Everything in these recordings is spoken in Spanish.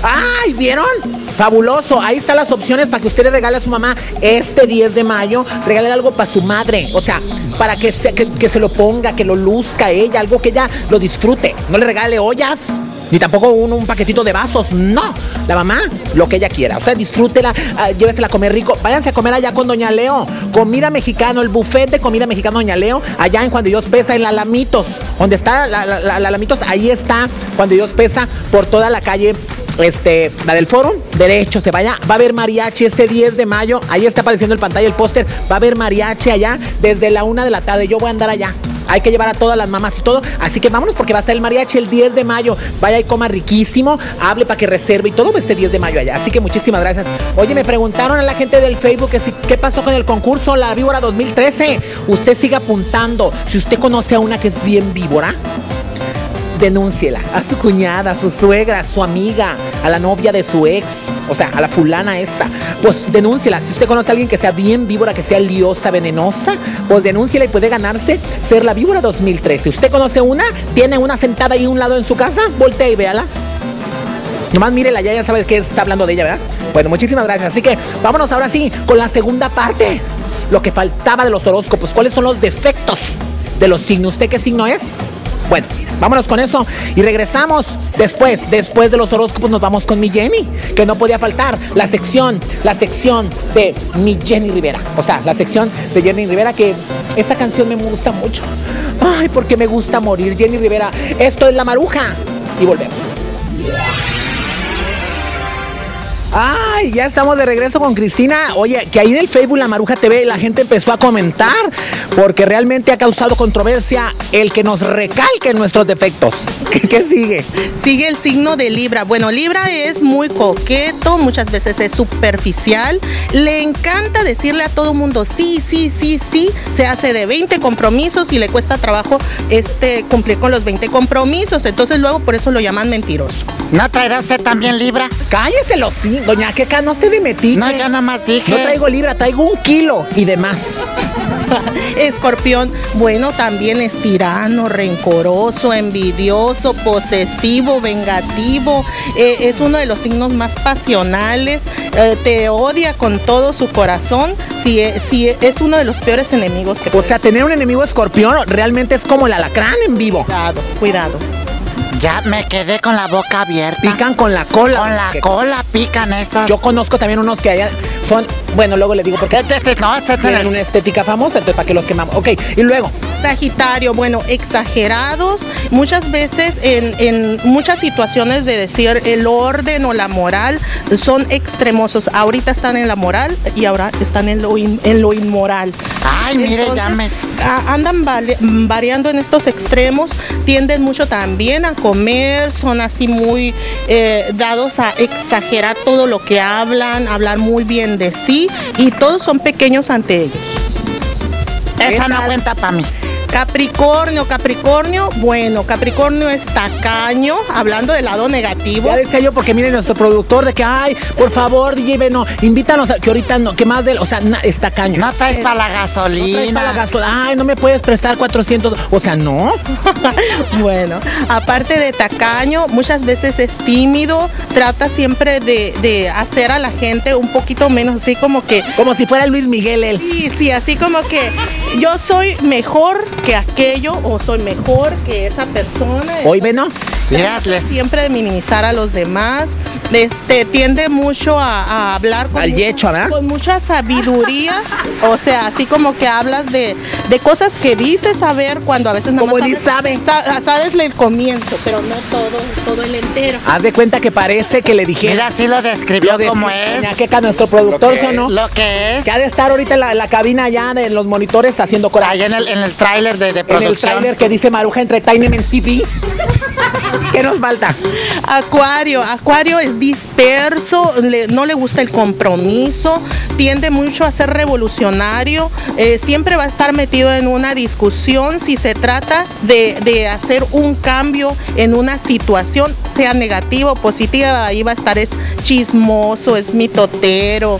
¡Ay, vieron! Fabuloso, ahí están las opciones para que usted le regale a su mamá este 10 de mayo, regale algo para su madre, o sea, para que se lo ponga, que lo luzca ella, algo que ella lo disfrute. No le regale ollas, ni tampoco un paquetito de vasos, no. La mamá, lo que ella quiera, o sea, disfrútela, llévesela a comer rico. Váyanse a comer allá con Doña Leo, comida mexicana, el buffet de comida mexicana Doña Leo, allá en Juan de Dios Pesa, en la Alamitos, donde está la Alamitos, ahí está Juan de Dios Pesa, por toda la calle. La del Foro, derecho, se vaya, va a haber mariachi este 10 de mayo, ahí está apareciendo en pantalla el póster, va a haber mariachi allá desde la 1 de la tarde, yo voy a andar allá. Hay que llevar a todas las mamás y todo, así que vámonos porque va a estar el mariachi el 10 de mayo, vaya y coma riquísimo, hable para que reserve y todo este 10 de mayo allá, así que muchísimas gracias. Oye, me preguntaron a la gente del Facebook que qué pasó con el concurso La Víbora 2013, usted sigue apuntando, si usted conoce a una que es bien víbora, denúnciela a su cuñada, a su suegra, a su amiga, a la novia de su ex, o sea, a la fulana esa, pues denúnciela. Si usted conoce a alguien que sea bien víbora, que sea liosa, venenosa, pues denúnciela y puede ganarse ser la Víbora 2013. Si usted conoce una, tiene una sentada ahí a un lado en su casa, voltea y véala. Nomás mírela, ya sabe que está hablando de ella, ¿verdad? Bueno, muchísimas gracias. Así que vámonos ahora sí con la segunda parte. Lo que faltaba de los horóscopos. ¿Cuáles son los defectos de los signos? ¿Usted qué signo es? Bueno, vámonos con eso y regresamos después de los horóscopos. Nos vamos con mi Jenny, que no podía faltar, la sección de mi Jenny Rivera, o sea, la sección de Jenny Rivera, que esta canción me gusta mucho, ay, porque me gusta morir. Jenny Rivera, esto es La Maruja y volvemos. Ay, ya estamos de regreso con Cristina. Oye, que ahí en el Facebook La Maruja TV la gente empezó a comentar porque realmente ha causado controversia el que nos recalquen nuestros defectos. ¿Qué sigue? Sigue el signo de Libra. Bueno, Libra es muy coqueto, muchas veces es superficial, le encanta decirle a todo mundo sí, sí, sí, sí, se hace de 20 compromisos y le cuesta trabajo cumplir con los 20 compromisos, entonces luego por eso lo llaman mentiroso. ¿No traerá usted también Libra? Cálleselo, sí, doña Queca, no esté de metiche. No, yo nomás dije. No traigo Libra, traigo 1 kilo y demás. Escorpión, bueno, también es tirano, rencoroso, envidioso, posesivo, vengativo, es uno de los signos más pasionales, te odia con todo su corazón, sí, es uno de los peores enemigos que O sea, tener un enemigo escorpión realmente es como el alacrán en vivo. Cuidado, cuidado. Ya me quedé con la boca abierta. Pican con la cola. Con la cola pican esas. Yo conozco también unos que allá son, bueno, luego le digo porque tienen una estética famosa, entonces para que los quemamos. Ok, y luego. Sagitario, bueno, exagerados, muchas veces en muchas situaciones de decir el orden o la moral son extremosos. Ahorita están en la moral y ahora están en lo inmoral. Ay, mire, entonces, ya me... Andan variando en estos extremos, tienden mucho también a comer, son así muy dados a exagerar todo lo que hablan, hablar muy bien de sí y todos son pequeños ante ellos. Esa no cuenta para mí. Capricornio, bueno, Capricornio es tacaño, hablando del lado negativo. Ya decía yo, porque miren nuestro productor de que, ay, por favor, DJ Beno, invítanos, que ahorita no, que más de, o sea, es tacaño. No traes para la gasolina. No traes para la gasolina, ay, no me puedes prestar 400, o sea, no. Bueno, aparte de tacaño, muchas veces es tímido, trata siempre de hacer a la gente un poquito menos, así como que... Como si fuera Luis Miguel él. Sí, así como que yo soy mejor que aquello o soy mejor que esa persona. Hoy Beno. Mira, siempre de minimizar a los demás, tiende mucho a hablar con mucha sabidoría, o sea, así como que hablas de cosas que dices saber cuando a veces no sabes el comienzo, pero no todo el entero. Haz de cuenta que parece que le dijera. Mira, así lo describió como es. Que nuestro productor sonó. Lo que es. Que ha de estar ahorita en la cabina allá de los monitores haciendo coraje. Allá en el tráiler de producción. En el tráiler que dice Maruja Entertainment TV. ¿Qué nos falta? Acuario es disperso, no le gusta el compromiso, tiende mucho a ser revolucionario, siempre va a estar metido en una discusión si se trata de hacer un cambio en una situación, sea negativa o positiva, ahí va a estar, es chismoso, es mitotero,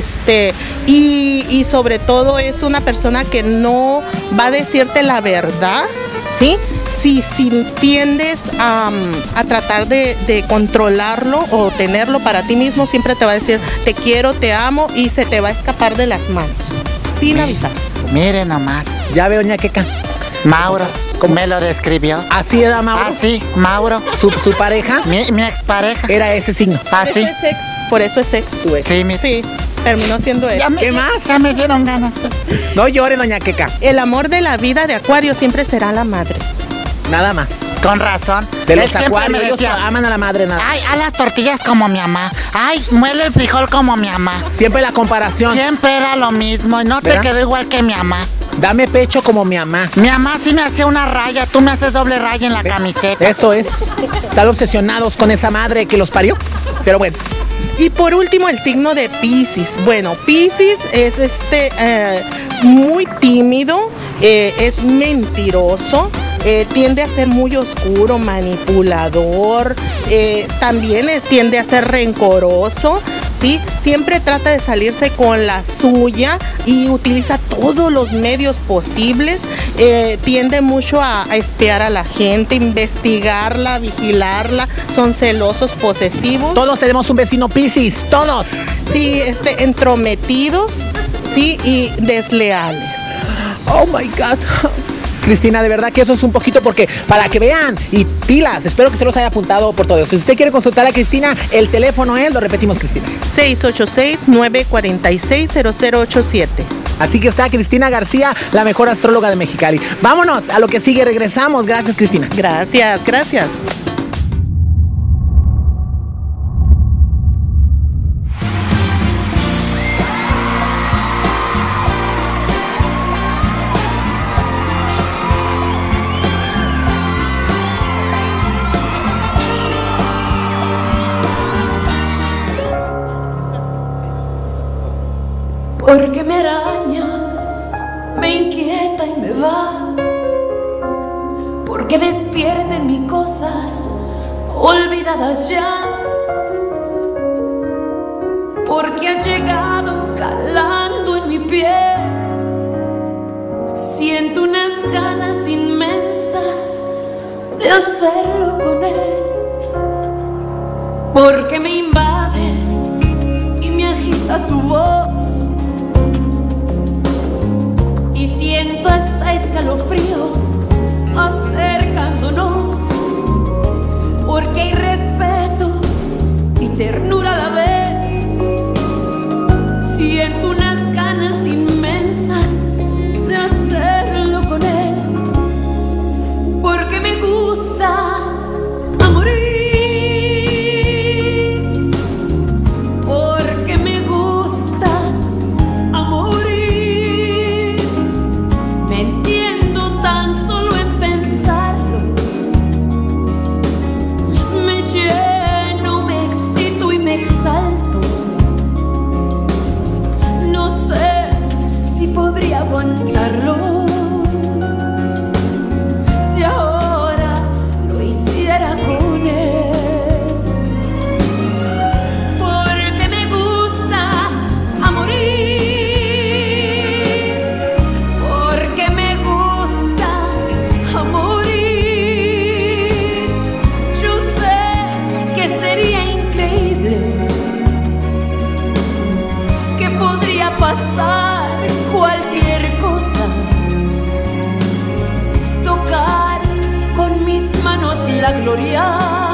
y sobre todo es una persona que no va a decirte la verdad, ¿sí? si tiendes a tratar de controlarlo o tenerlo para ti mismo, siempre te va a decir te quiero, te amo y se te va a escapar de las manos, sin avisar. Mire nomás. Ya veo, doña Queca. Mauro, me lo describió. ¿Así era Mauro? Así, Mauro. ¿Su pareja? Mi expareja. Era ese signo. Así. Por eso es ex. Sí, mi... Sí, terminó siendo ex. ¿Qué más? Ya me dieron ganas. No llore, doña Queca. El amor de la vida de Acuario siempre será la madre. Nada más. Con razón. De los Él siempre acuarios, me ellos decía, aman a la madre, nada. ay, haz las tortillas como mi mamá. Ay, muele el frijol como mi mamá. Siempre la comparación. Siempre era lo mismo y no ¿verdad? te quedó igual que mi mamá. Dame pecho como mi mamá. Mi mamá sí me hacía una raya, tú me haces doble raya en la camiseta. Eso es. Están obsesionados con esa madre que los parió. Pero bueno. Y por último, el signo de Piscis. Bueno, Piscis es muy tímido, es mentiroso, tiende a ser muy oscuro, manipulador, también tiende a ser rencoroso, ¿sí? Siempre trata de salirse con la suya y utiliza todos los medios posibles. Tiende mucho a espiar a la gente, investigarla, vigilarla, son celosos, posesivos. Todos tenemos un vecino Piscis, todos. Sí, entrometidos, sí, y desleales. Oh my God. Cristina, de verdad que eso es un poquito porque para que vean y pilas, espero que usted los haya apuntado por todo eso. Si usted quiere consultar a Cristina, el teléfono es, lo repetimos, Cristina. 686-946-0087. Así que está Cristina García, la mejor astróloga de Mexicali. Vámonos a lo que sigue, regresamos. Gracias, Cristina. Gracias, gracias. Porque me araña, me inquieta y me va. Porque despierta en mí cosas olvidadas ya. Porque ha llegado calando en mi piel. Siento unas ganas inmensas de hacerlo con él. Porque me invade y me agita su voz. Y siento hasta escalofríos acercándonos, porque hay respeto y ternura a la vez. Siento unas ganas inmensas de hacerlo con él, porque me gusta a morir. Porque me gusta a morir. Me enciendo tan solo en pensarlo. Me lleno, me excito y me exalto. No sé si podría aguantarlo si ahora lo hiciera con él. Porque me gusta a morir. Porque me gusta a morir. Yo sé que sería increíble, que podría pasar cualquier cosa, tocar con mis manos la gloria